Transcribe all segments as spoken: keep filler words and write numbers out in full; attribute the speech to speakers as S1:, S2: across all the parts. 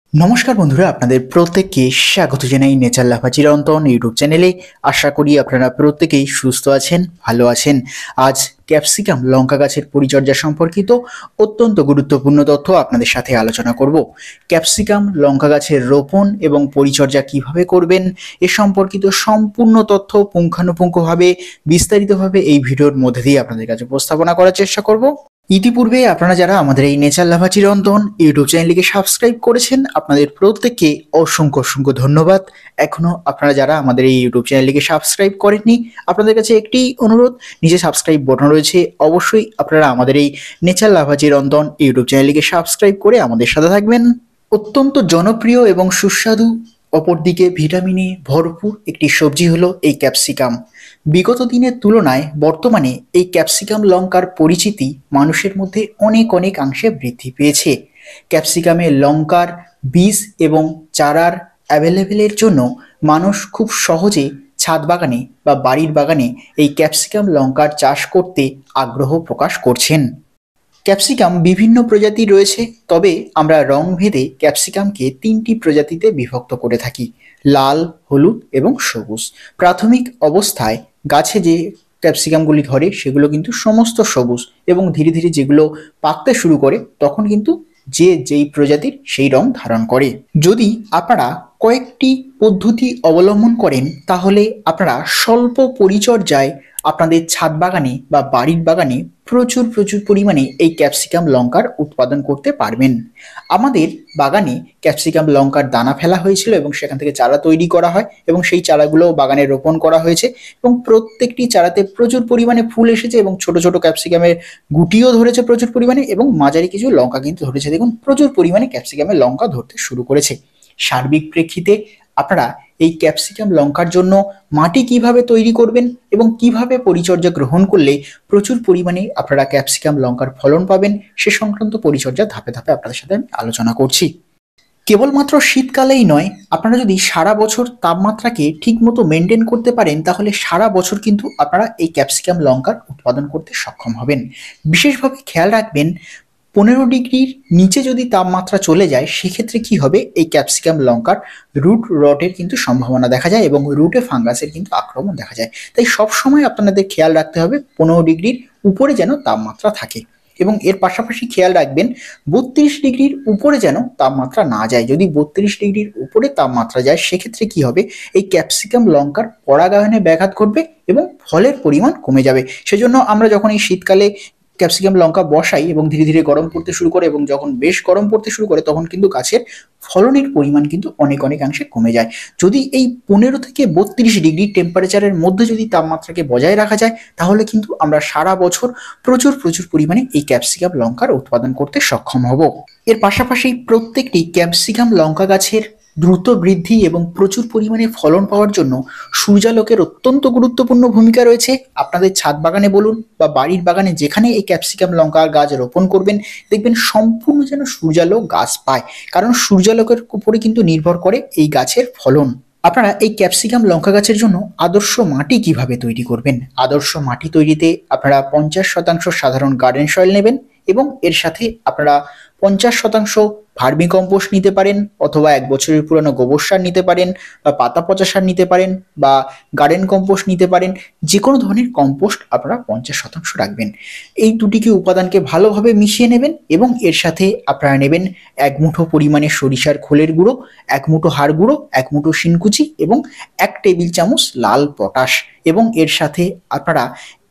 S1: নমস্কার বন্ধুরা, আপনাদের প্রত্যেককে স্বাগত জানাই নেচার লাভা চিরন্তন ইউটিউব চ্যানেলে। আশা করি আপনারা প্রত্যেকেই সুস্থ আছেন, ভালো আছেন। আজ ক্যাপসিকাম লঙ্কা গাছের পরিচর্যা সম্পর্কিত অত্যন্ত গুরুত্বপূর্ণ তথ্য আপনাদের সাথে আলোচনা করব। ক্যাপসিকাম লঙ্কা গাছের রোপণ এবং পরিচর্যা কিভাবে করবেন এ সম্পর্কিত সম্পূর্ণ তথ্য পুঙ্খানুপুঙ্খভাবে বিস্তারিতভাবে এই ভিডিওর মধ্যে দিয়ে আপনাদের কাছে উপস্থাপনা করার চেষ্টা করব। ইতিপূর্বে আপনারা যারা আমাদের এই নেচার লাভা চিরন্তন ইউটিউব চ্যানেলটিকে সাবস্ক্রাইব করেছেন, আপনাদের প্রত্যেককে অসংখ্য অসংখ্য ধন্যবাদ। এখনো আপনারা যারা আমাদের এই ইউটিউব চ্যানেলটিকে সাবস্ক্রাইব করেননি, আপনাদের কাছে একটি অনুরোধ, নিচে সাবস্ক্রাইব বাটন রয়েছে, অবশ্যই আপনারা আমাদের এই নেচার লাভা চিরন্তন ইউটিউব চ্যানেলটিকে সাবস্ক্রাইব করে আমাদের সাথে থাকবেন। অত্যন্ত জনপ্রিয় এবং সুস্বাদু, অপরদিকে ভিটামিনে ভরপুর একটি সবজি হলো এই ক্যাপসিকাম। বিগত দিনের তুলনায় বর্তমানে এই ক্যাপসিকাম লঙ্কার পরিচিতি মানুষের মধ্যে অনেক অনেকাংশে বৃদ্ধি পেয়েছে। ক্যাপসিকামে লঙ্কার বীজ এবং চারার অ্যাভেলেবেলের জন্য মানুষ খুব সহজে ছাদ বাগানে বা বাড়ির বাগানে এই ক্যাপসিকাম লঙ্কার চাষ করতে আগ্রহ প্রকাশ করছেন। ক্যাপসিকাম বিভিন্ন প্রজাতি রয়েছে, তবে আমরা রংভেদে ক্যাপসিকামকে তিনটি প্রজাতিতে বিভক্ত করে থাকি: লাল, হলুদ এবং সবুজ। প্রাথমিক অবস্থায় গাছে যে ক্যাপসিকামগুলি ধরে সেগুলো কিন্তু সমস্ত সবুজ, এবং ধীরে ধীরে যেগুলো পাকতে শুরু করে তখন কিন্তু যে যেই প্রজাতির সেই রং ধারণ করে। যদি আপনারা কয়েকটি পদ্ধতি অবলম্বন করেন তাহলে আপনারা স্বল্প পরিচর্যায় আপনাদের ছাদ বাগানে বা বাড়ির বাগানে প্রচুর প্রচুর পরিমাণে এই ক্যাপসিকাম লঙ্কার উৎপাদন করতে পারবেন। আমাদের বাগানে ক্যাপসিকাম লঙ্কার দানা ফেলা হয়েছিল এবং সেখান থেকে চারা তৈরি করা হয় এবং সেই চারাগুলো বাগানে রোপণ করা হয়েছে এবং প্রত্যেকটি চারাতে প্রচুর পরিমাণে ফুল এসেছে এবং ছোট ছোট ক্যাপসিকামের গুটিও ধরেছে প্রচুর পরিমাণে, এবং মাঝারি কিছু লঙ্কা কিন্তু ধরেছে। দেখুন, প্রচুর পরিমাণে ক্যাপসিকামের লঙ্কা ধরতে শুরু করেছে। সার্বিক প্রেক্ষিতে আপনারা এই ক্যাপসিকাম লঙ্কার জন্য মাটি কিভাবে তৈরি করবেন এবং কিভাবে পরিচর্যা গ্রহণ করলে প্রচুর পরিমাণে আপনারা ক্যাপসিকাম লঙ্কার ফলন পাবেন সে সংক্রান্ত পরিচর্যা ধাপে ধাপে আপনাদের সাথে আমি আলোচনা করছি। কেবলমাত্র শীতকালেই নয়, আপনারা যদি সারা বছর তাপমাত্রাকে ঠিকমতো মেনটেন করতে পারেন তাহলে সারা বছর কিন্তু আপনারা এই ক্যাপসিকাম লঙ্কার উৎপাদন করতে সক্ষম হবেন। বিশেষভাবে খেয়াল রাখবেন, পনেরো ডিগ্রির নিচে যদি তাপমাত্রা চলে যায় সেক্ষেত্রে কি হবে, এই ক্যাপসিকাম লঙ্কার রুট রটের কিন্তু সম্ভাবনা দেখা যায় এবং রুটে ফাঙ্গাসের কিন্তু আক্রমণ দেখা যায়। তাই সবসময় আপনাদের খেয়াল রাখতে হবে পনেরো ডিগ্রির উপরে যেন তাপমাত্রা থাকে, এবং এর পাশাপাশি খেয়াল রাখবেন বত্রিশ ডিগ্রির উপরে যেন তাপমাত্রা না যায়। যদি বত্রিশ ডিগ্রির উপরে তাপমাত্রা যায় সেক্ষেত্রে কি হবে, এই ক্যাপসিকাম লঙ্কার পরাগায়নে ব্যাঘাত ঘটবে এবং ফলের পরিমাণ কমে যাবে। সেজন্য আমরা যখন এই শীতকালে ক্যাপসিকাম লঙ্কা বসাই এবং ধীরে ধীরে গরম পড়তে শুরু করে এবং যখন বেশ গরম পড়তে শুরু করে তখন কিন্তু গাছের ফলনের পরিমাণ কিন্তু অনেক অনেকাংশে কমে যায়। যদি এই পনেরো থেকে বত্রিশ ডিগ্রি টেম্পারেচারের মধ্যে যদি তাপমাত্রাকে বজায় রাখা যায় তাহলে কিন্তু আমরা সারা বছর প্রচুর প্রচুর পরিমাণে এই ক্যাপসিকাম লঙ্কার উৎপাদন করতে সক্ষম হব। এর পাশাপাশি প্রত্যেকটি ক্যাপসিকাম লঙ্কা গাছের দ্রুত বৃদ্ধি এবং প্রচুর পরিমাণে ফলন পাওয়ার জন্য সূর্যালোকের অত্যন্ত গুরুত্বপূর্ণ ভূমিকা রয়েছে। আপনাদের ছাদ বাগানে বলুন বা বাড়ির বাগানে যেখানে এই ক্যাপসিকাম লঙ্কার গাছ রোপণ করবেন, দেখবেন সম্পূর্ণ যেন সূর্যালোক গাছ পায়, কারণ সূর্যালোকের উপরে কিন্তু নির্ভর করে এই গাছের ফলন। আপনারা এই ক্যাপসিকাম লঙ্কা গাছের জন্য আদর্শ মাটি কিভাবে তৈরি করবেন? আদর্শ মাটি তৈরিতে আপনারা পঞ্চাশ শতাংশ সাধারণ গার্ডেন সয়েল নেবেন এবং এর সাথে আপনারা পঞ্চাশ শতাংশ ভার্মি কম্পোস্ট নিতে পারেন, অথবা এক বছরের পুরনো গোবর সার নিতে পারেন, বা পাতা পচা সার নিতে পারেন, বা গার্ডেন কম্পোস্ট নিতে পারেন। যে কোনো ধরনের কম্পোস্ট আপনারা পঞ্চাশ শতাংশ রাখবেন। এই দুটিকে উপাদানকে ভালোভাবে মিশিয়ে নেবেন এবং এর সাথে আপনারা নেবেন এক মুঠো পরিমাণে সরিষার খোলের গুঁড়ো, এক মুঠো হাড় গুঁড়ো, এক মুঠো শিনকুচি এবং এক টেবিল চামচ লাল পটাশ, এবং এর সাথে আপনারা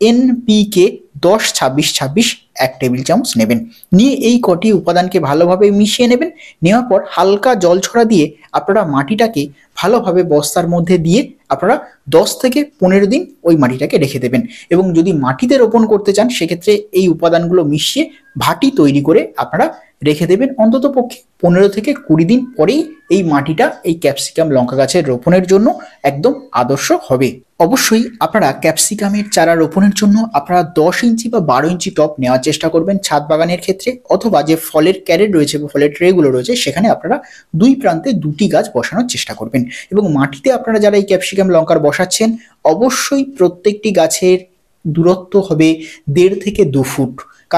S1: এনপিকে দশ ছাব্বিশ ছাব্বিশ এক টেবিল চামচ নেবেন। নিয়ে এই কটি উপাদানকে ভালোভাবে মিশিয়ে নেবেন। নেওয়ার পর হালকা জল ছড়া দিয়ে আপনারা মাটিটাকে ভালোভাবে বস্তার মধ্যে দিয়ে আপনারা দশ থেকে পনেরো দিন ওই মাটিটাকে রেখে দেবেন, এবং যদি মাটিতে রোপণ করতে চান সেক্ষেত্রে এই উপাদানগুলো মিশিয়ে ভাটি তৈরি করে আপনারা রেখে দেবেন। অন্তত পক্ষে পনেরো থেকে কুড়ি দিন পরেই এই মাটিটা এই ক্যাপসিকাম লঙ্কা গাছের রোপণের জন্য একদম আদর্শ হবে। অবশ্যই আপনারা ক্যাপসিকামের চারা রোপণের জন্য আপনারা দশ ইঞ্চি বা বারো ইঞ্চি টব নেওয়ার চেষ্টা করবেন ছাদ বাগানের ক্ষেত্রে, অথবা যে ফলের ক্যারেট রয়েছে বা ফলের ট্রেগুলো রয়েছে সেখানে আপনারা দুই প্রান্তে দুটি গাছ বসানোর চেষ্টা করবেন। এবং মাটিতে আপনারা যারা এই ক্যাপসিকাম লঙ্কার বসাচ্ছেন অবশ্যই প্রত্যেকটি গাছের দূরত্ব হবে দেড় থেকে দু ফুট, কারণ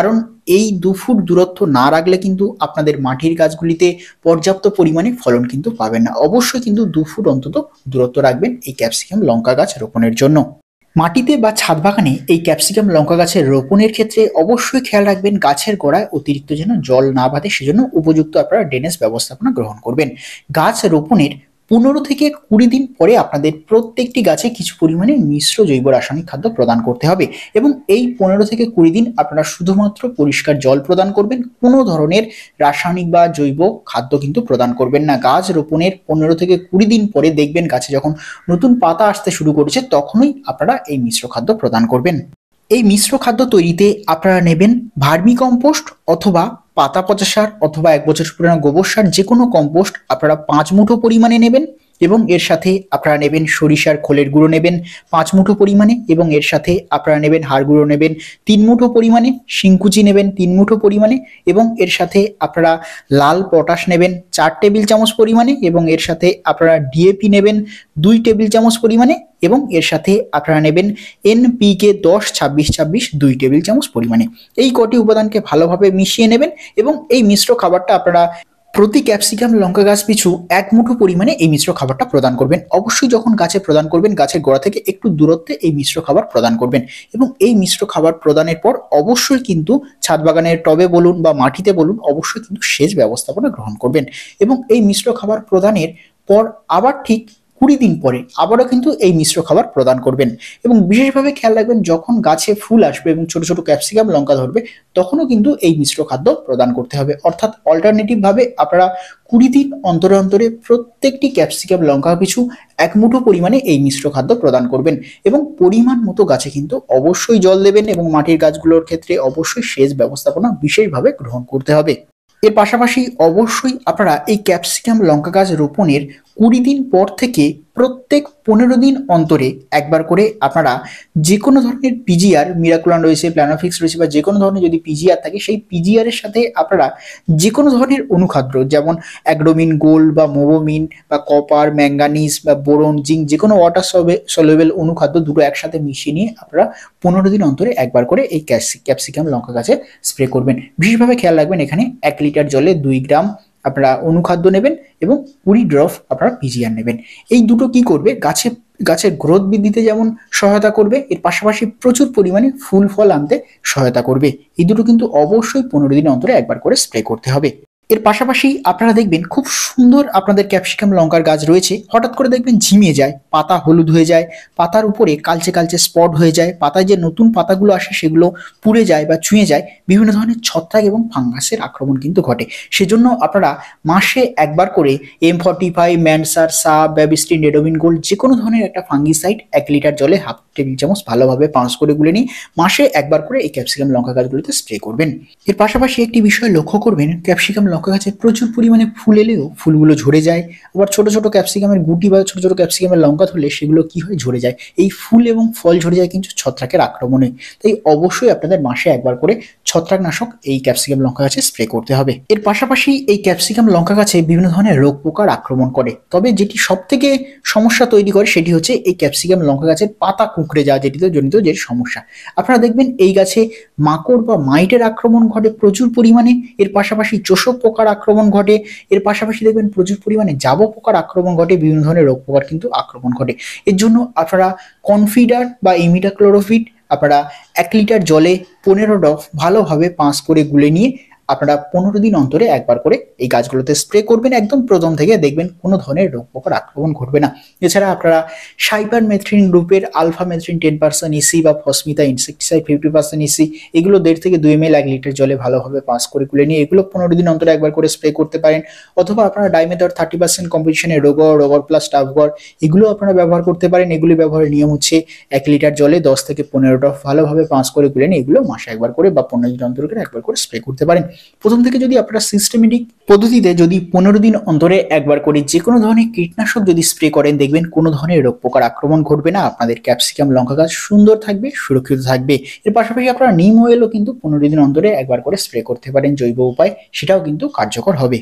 S1: এই দু ফুট দূরত্ব না রাখলে কিন্তু আপনাদের মাটির গাছগুলিতে পর্যাপ্ত পরিমাণে ফলন কিন্তু পাবেন না। অবশ্যই কিন্তু দু ফুট অন্তত দূরত্ব রাখবেন এই ক্যাপসিকাম লঙ্কা গাছ রোপণের জন্য। মাটিতে বা ছাদ বাগানে এই ক্যাপসিকাম লঙ্কা গাছের রোপণের ক্ষেত্রে অবশ্যই খেয়াল রাখবেন গাছের গোড়ায় অতিরিক্ত যেন জল না বাঁধে, সেজন্য উপযুক্ত আপনারা ড্রেনেজ ব্যবস্থাপনা গ্রহণ করবেন। গাছ রোপণের পনেরো থেকে কুড়ি দিন পরে আপনাদের প্রত্যেকটি গাছে কিছু পরিমাণে মিশ্র জৈব রাসায়নিক খাদ্য প্রদান করতে হবে এবং এই পনেরো থেকে কুড়ি দিন আপনারা শুধুমাত্র পরিষ্কার জল প্রদান করবেন, কোনো ধরনের রাসায়নিক বা জৈব খাদ্য কিন্তু প্রদান করবেন না। গাছ রোপণের পনেরো থেকে কুড়ি দিন পরে দেখবেন গাছে যখন নতুন পাতা আসতে শুরু করেছে তখনই আপনারা এই মিশ্র খাদ্য প্রদান করবেন। এই মিশ্র খাদ্য তৈরিতে আপনারা নেবেন ভার্মি কম্পোস্ট অথবা পাতা পচা সার অথবা এক বছর পুরানো গোবর সার, যে কোনো কম্পোস্ট আপনারা পাঁচ মুঠো পরিমাণে নেবেন এবং এর সাথে আপনারা নেবেন সরিষার খোলের গুঁড়ো নেবেন পাঁচ মুঠো পরিমাণে এবং এর সাথে আপনারা নেবেন হাড় গুঁড়ো নেবেন তিন মুঠো পরিমাণে, শিংকুচি নেবেন তিন মুঠো পরিমাণে এবং এর সাথে আপনারা লাল পটাশ নেবেন চার টেবিল চামচ পরিমাণে এবং এর সাথে আপনারা ডিএপি নেবেন দুই টেবিল চামচ পরিমাণে এবং এর সাথে আপনারা নেবেন এনপিকে দশ ছাব্বিশ ছাব্বিশ দুই টেবিল চামচ পরিমাণে। এই কটি উপাদানকে ভালোভাবে মিশিয়ে নেবেন এবং এই মিশ্র খাবারটা আপনারা প্রতি ক্যাপসিকাম লঙ্কা গাছ পিছু এক মুঠো পরিমাণে এই মিশ্র খাবারটা প্রদান করবেন। অবশ্যই যখন গাছে প্রদান করবেন গাছের গোড়া থেকে একটু দূরত্বে এই মিশ্র খাবার প্রদান করবেন এবং এই মিশ্র খাবার প্রদানের পর অবশ্যই কিন্তু ছাদ বাগানের টবে বলুন বা মাটিতে বলুন অবশ্যই কিন্তু সেচ ব্যবস্থাপনা গ্রহণ করবেন এবং এই মিশ্র খাবার প্রদানের পর আবার ঠিক কুড়ি দিন পরে আবারও কিন্তু এই মিশ্র খাবার প্রদান করবেন এবং বিশেষভাবে খেয়াল রাখবেন যখন গাছে ফুল আসবে এবং ছোট ছোট ক্যাপসিকাম লঙ্কা ধরবে তখনও কিন্তু এই মিশ্র খাদ্য প্রদান করতে হবে। অর্থাৎ অল্টারনেটিভ ভাবে আপনারা কুড়ি দিন অন্তরে অন্তরে প্রত্যেকটি ক্যাপসিকাম লঙ্কা পিছু এক মুঠো পরিমাণে এই মিশ্র খাদ্য প্রদান করবেন এবং পরিমাণ মতো গাছে কিন্তু অবশ্যই জল দেবেন এবং মাটির গাছগুলোর ক্ষেত্রে অবশ্যই সেচ ব্যবস্থাপনা বিশেষভাবে গ্রহণ করতে হবে। এর পাশাপাশি অবশ্যই আপনারা এই ক্যাপসিকাম লঙ্কা গাছ রোপণের কুড়ি দিন পর থেকে প্রত্যেক পনেরো দিন অন্তরে একবার করে আপনারা যে কোনো ধরনের পিজিআর, মিরাকুলান রয়েছে, প্ল্যানোফিক্স রয়েছে বা যে কোনো ধরনের যদি পিজিআর থাকে সেই পিজিআর এর সাথে আপনারা যে কোনো ধরনের অনুখাদ্য যেমন অ্যাগ্রোমিন গোল্ড বা মোবোমিন বা কপার, ম্যাঙ্গানিজ বা বোরন, জিঙ্ক যে কোনো ওয়াটার সলিউবল অনুখাদ্য দুটো একসাথে মিশিয়ে নিয়ে আপনারা পনেরো দিন অন্তরে একবার করে এই ক্যাপসিকাম লঙ্কা গাছে স্প্রে করবেন। বিশেষভাবে খেয়াল রাখবেন এখানে এক লিটার জলে দুই গ্রাম আপনারা অনুখাদ্য নেবেন এবং কুড়ি ড্রপ আপনারা পিজিআর নেবেন। এই দুটো কি করবে গাছে গাছের গ্রোথ বৃদ্ধিতে যেমন সহায়তা করবে, এর পাশাপাশি প্রচুর পরিমাণে ফুল ফল আনতে সহায়তা করবে। এই দুটো কিন্তু অবশ্যই পনেরো দিন অন্তরে একবার করে স্প্রে করতে হবে। এর পাশাপাশি আপনারা দেখবেন খুব সুন্দর আপনাদের ক্যাপসিকাম লঙ্কার গাছ রয়েছে, হঠাৎ করে দেখবেন ঝিমিয়ে যায়, পাতা হলুদ হয়ে যায়, পাতার উপরে কালচে কালচে স্পট হয়ে যায়, পাতায় যে নতুন পাতাগুলো আসে সেগুলো পুড়ে যায় বা ছুঁয়ে যায়, বিভিন্ন ধরনের ছত্রাক এবং ফাঙ্গাসের আক্রমণ কিন্তু ঘটে। সেজন্য আপনারা মাসে একবার করে এম ফর্টি ফাইভ, ম্যানসার, সাব, ব্যাবিস্টিন, রেডোমিন গোল্ড যে কোনো ধরনের একটা ফাঙ্গিসাইড এক লিটার জলে হাফ টেবিল চামচ ভালোভাবে পাঁচ করে গুলে নিয়ে মাসে একবার করে এই ক্যাপসিকাম লঙ্কা গাছগুলোতে স্প্রে করবেন। এর পাশাপাশি একটি বিষয় লক্ষ্য করবেন, ক্যাপসিকাম লঙ্কা গাছে প্রচুর পরিমাণে ফুল এলেও ফুলগুলো ঝরে যায়, আবার ছোট ছোট ক্যাপসিকামের গুটি বা ছোট ছোট ক্যাপসিকামের লঙ্কা ধরলে সেগুলো কি হয়, ঝরে যায়। এই ফুল এবং ফল ঝরে যায় কিন্তু ছত্রাকের আক্রমণে। তাই অবশ্যই আপনাদের মাসে একবার করে ছত্রাকনাশক এই ক্যাপসিকাম লঙ্কা গাছে স্প্রে করতে হবে। এর পাশাপাশি এই ক্যাপসিকাম লঙ্কা গাছে বিভিন্ন ধরনের রোগ পোকার আক্রমণ করে, তবে যেটি সব থেকে সমস্যা তৈরি করে সেটি হচ্ছে এই ক্যাপসিকাম লঙ্কা গাছের পাতা কুঁকড়ে যাওয়া, যেটিতে জনিত যে সমস্যা। আপনারা দেখবেন এই গাছে মাকড় বা মাইটের আক্রমণ ঘটে প্রচুর পরিমাণে, এর পাশাপাশি চোষক পোকার আক্রমণ ঘটে, এর পাশাপাশি দেখবেন প্রচুর পরিমাণে জাবক পোকার আক্রমণ ঘটে, বিভিন্ন ধরনের রোগ পোকার কিন্তু আক্রমণ ঘটে। এর জন্য আপনারা কনফিডার বা ইমিডাক্লোরোফিট আপনারা এক লিটার জলে পনেরো ড্রপ ভালোভাবে পাঁচ করে গুলে নিয়ে আপনারা পনেরো দিন অন্তরে একবার করে এই গাছগুলোতে স্প্রে করবেন। একদম প্রথম থেকে দেখবেন কোনো ধরনের রোগ পোকার আক্রমণ ঘটবে না। এছাড়া আপনারা সাইপার মেথ্রিন গ্রুপের alphamethrin ten percent EC বা ফসমিতা ইনসেকটিসাইড ফিফটি পার্সেন্ট ইসি এগুলো দেড় থেকে দুই এম এল এক লিটার জলে ভালোভাবে পাঁচ করে গুলে নিয়ে এগুলো পনেরো দিন অন্তরে একবার করে স্প্রে করতে পারেন। অথবা আপনারা ডাইমেথর থার্টি পার্সেন্ট কম্পোজিশনের রোগর, রোগর প্লাস টাফগর এগুলো আপনারা ব্যবহার করতে পারেন। এগুলি ব্যবহারের নিয়ম হচ্ছে এক লিটার জলে দশ থেকে পনেরো ড্রপ ভালোভাবে পাঁচ করে গুলে নিয়ে এগুলো মাসে একবার করে বা পনেরো দিন অন্তরে একবার করে স্প্রে করতে পারেন। প্রথম থেকে যদি আপনারা সিস্টেমেটিক পদ্ধতিতে যদি পনেরো দিন অন্তরে একবার করে যে কোনো ধরনের কীটনাশক যদি স্প্রে করেন দেখবেন কোনো ধরনের রোগ পোকার আক্রমণ ঘটবে না, আপনাদের ক্যাপসিকাম লঙ্কা গাছ সুন্দর থাকবে, সুরক্ষিত থাকবে। এর পাশাপাশি আপনারা নিম অয়েলও কিন্তু পনেরো দিন অন্তরে একবার করে স্প্রে করতে পারেন জৈব উপায়, সেটাও কিন্তু কার্যকর হবে।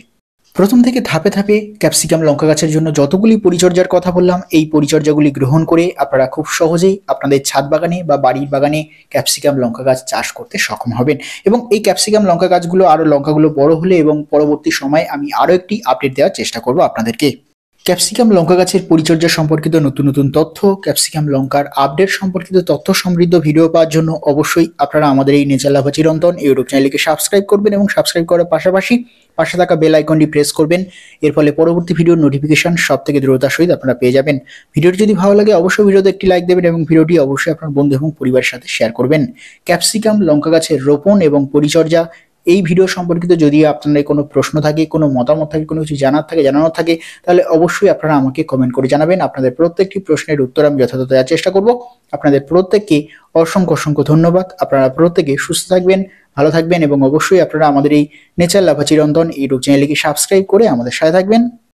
S1: প্রথম থেকে ধাপে ধাপে ক্যাপসিকাম লঙ্কা গাছের জন্য যতগুলি পরিচর্যার কথা বললাম, এই পরিচর্যাগুলি গ্রহণ করে আপনারা খুব সহজেই আপনাদের ছাদ বাগানে বা বাড়ির বাগানে ক্যাপসিকাম লঙ্কা গাছ চাষ করতে সক্ষম হবেন। এবং এই ক্যাপসিকাম লঙ্কা গাছগুলো আরও লঙ্কাগুলো বড় হলে এবং পরবর্তী সময়ে আমি আরও একটি আপডেট দেওয়ার চেষ্টা করব আপনাদেরকে। ক্যাপসিকাম লঙ্কা গাছের পরিচর্যা সম্পর্কিত নতুন নতুন তথ্য, ক্যাপসিকাম লঙ্কার আপডেট সম্পর্কিত তথ্য সমৃদ্ধ ভিডিও পাওয়ার জন্য অবশ্যই আপনারা আমাদের এই নেচার লাভা চিরন্তন ইউটিউব চ্যানেলকে সাবস্ক্রাইব করবেন এবং সাবস্ক্রাইব করার পাশাপাশি পাশে থাকা বেল আইকনটি প্রেস করবেন। এর ফলে পরবর্তী ভিডিওর নোটিফিকেশন সব থেকে দ্রুততার সহিত আপনারা পেয়ে যাবেন। ভিডিওটি যদি ভালো লাগে অবশ্যই ভিডিওতে একটি লাইক দেবেন এবং ভিডিওটি অবশ্যই আপনার বন্ধু এবং পরিবারের সাথে শেয়ার করবেন। ক্যাপসিকাম লঙ্কা গাছের রোপণ এবং পরিচর্যা এই ভিডিও সম্পর্কিত যদি আপনাদের কোনো প্রশ্ন থাকে, কোনো মতামত থাকে, কোনো কিছু জানার থাকে, জানানোর থাকে, তাহলে অবশ্যই আপনারা আমাকে কমেন্ট করে জানাবেন। আপনাদের প্রত্যেকটি প্রশ্নের উত্তর আমি যথাযথ দেওয়ার চেষ্টা করব। আপনাদের প্রত্যেককে অসংখ্য অসংখ্য ধন্যবাদ। আপনারা প্রত্যেকে সুস্থ থাকবেন, ভালো থাকবেন এবং অবশ্যই আপনারা আমাদের এই নেচার লাভা চিরন্তন ইউটিউব চ্যানেলকে সাবস্ক্রাইব করে আমাদের সাথে থাকবেন।